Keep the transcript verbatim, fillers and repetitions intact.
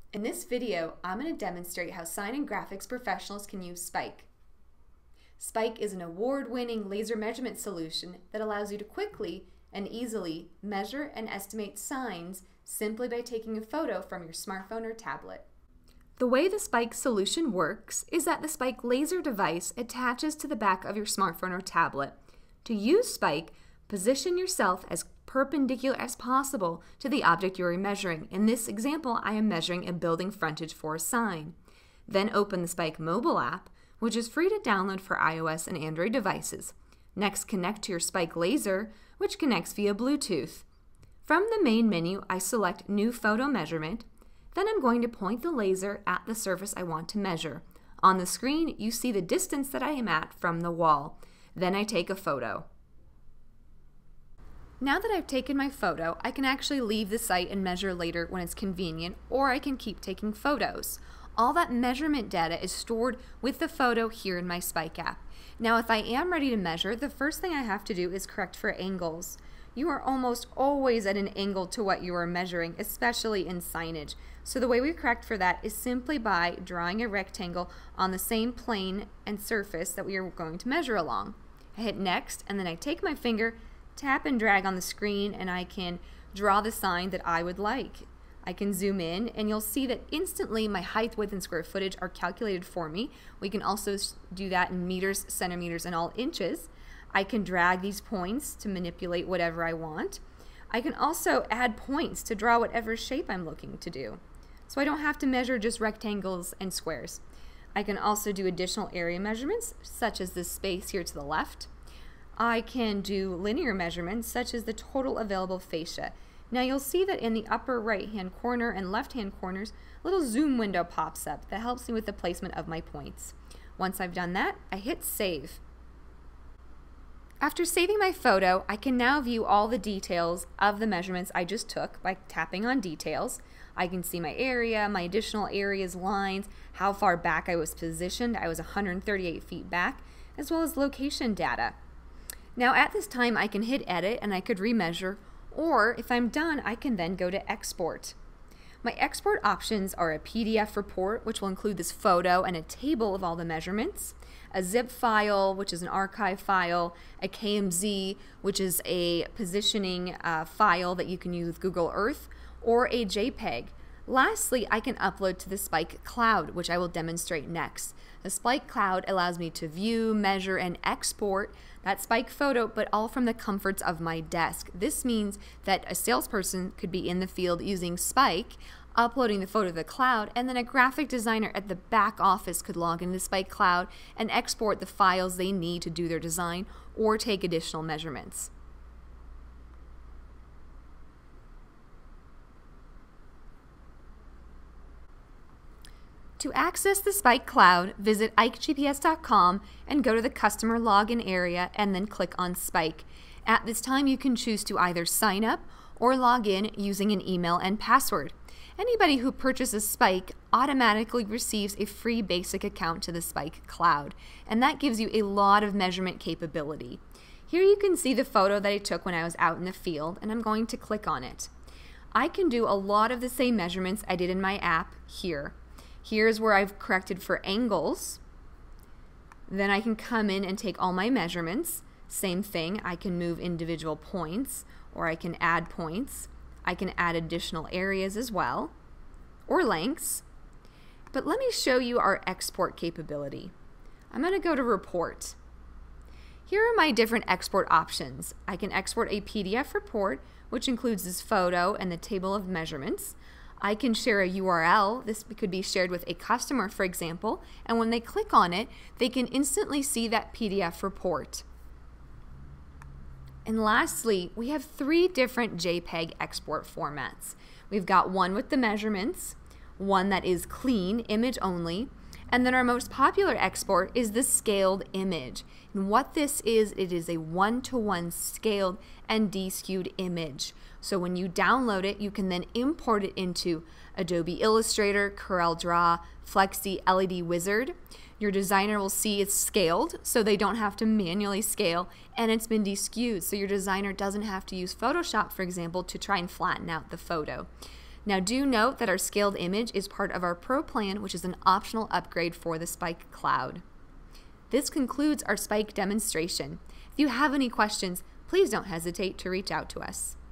In this video, I'm going to demonstrate how sign and graphics professionals can use Spike. Spike is an award-winning laser measurement solution that allows you to quickly and easily measure and estimate signs simply by taking a photo from your smartphone or tablet. The way the Spike solution works is that the Spike laser device attaches to the back of your smartphone or tablet. To use Spike, position yourself as perpendicular as possible to the object you are measuring. In this example, I am measuring a building frontage for a sign. Then open the Spike mobile app, which is free to download for iOS and Android devices. Next, connect to your Spike laser, which connects via Bluetooth. From the main menu, I select New Photo Measurement. Then I'm going to point the laser at the surface I want to measure. On the screen, you see the distance that I am at from the wall. Then I take a photo. Now that I've taken my photo, I can actually leave the site and measure later when it's convenient, or I can keep taking photos. All that measurement data is stored with the photo here in my Spike app. Now if I am ready to measure, the first thing I have to do is correct for angles. You are almost always at an angle to what you are measuring, especially in signage. So the way we correct for that is simply by drawing a rectangle on the same plane and surface that we are going to measure along. I hit next, and then I take my finger, tap and drag on the screen, and I can draw the sign that I would like. I can zoom in and you'll see that instantly my height, width, and square footage are calculated for me. We can also do that in meters, centimeters, and all inches. I can drag these points to manipulate whatever I want. I can also add points to draw whatever shape I'm looking to do. So I don't have to measure just rectangles and squares. I can also do additional area measurements, such as this space here to the left. I can do linear measurements, such as the total available fascia. Now you'll see that in the upper right hand corner and left hand corners, a little zoom window pops up that helps me with the placement of my points. Once I've done that, I hit save. After saving my photo, I can now view all the details of the measurements I just took by tapping on details. I can see my area, my additional areas, lines, how far back I was positioned. I was one hundred thirty-eight feet back, as well as location data. Now at this time I can hit edit and I could remeasure, or if I'm done I can then go to export. My export options are a P D F report, which will include this photo and a table of all the measurements, a zip file, which is an archive file, a K M Z, which is a positioning uh, file that you can use with Google Earth, or a JPEG. Lastly, I can upload to the Spike Cloud, which I will demonstrate next. The Spike Cloud allows me to view, measure, and export that Spike photo, but all from the comforts of my desk. This means that a salesperson could be in the field using Spike, uploading the photo to the cloud, and then a graphic designer at the back office could log into the Spike Cloud and export the files they need to do their design or take additional measurements. To access the Spike Cloud, visit ike G P S dot com and go to the customer login area and then click on Spike. At this time, you can choose to either sign up or log in using an email and password. Anybody who purchases Spike automatically receives a free basic account to the Spike Cloud, and that gives you a lot of measurement capability. Here you can see the photo that I took when I was out in the field, and I'm going to click on it. I can do a lot of the same measurements I did in my app here. Here's where I've corrected for angles. Then I can come in and take all my measurements. Same thing, I can move individual points, or I can add points. I can add additional areas as well, or lengths. But let me show you our export capability. I'm going to go to Report. Here are my different export options. I can export a P D F report, which includes this photo and the table of measurements. I can share a U R L. This could be shared with a customer, for example, and when they click on it, they can instantly see that P D F report. And lastly, we have three different JPEG export formats. We've got one with the measurements, one that is clean, image only, and then our most popular export is the scaled image. And what this is, it is a one-to-one scaled and de-skewed image. So when you download it, you can then import it into Adobe Illustrator, CorelDRAW, Flexi, L E D Wizard. Your designer will see it's scaled, so they don't have to manually scale, and it's been de-skewed, so your designer doesn't have to use Photoshop, for example, to try and flatten out the photo. Now do note that our scaled image is part of our Pro plan, which is an optional upgrade for the Spike Cloud. This concludes our Spike demonstration. If you have any questions, please don't hesitate to reach out to us.